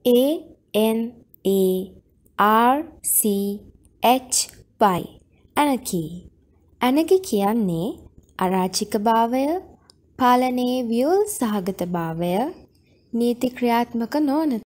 ANARCHY Anarchy. Anarchy කියන්නේ අරාජිකභාවය, පාලනයේ ව්‍යුල් සහගතභාවය, නීති ක්‍රියාත්මක නොවන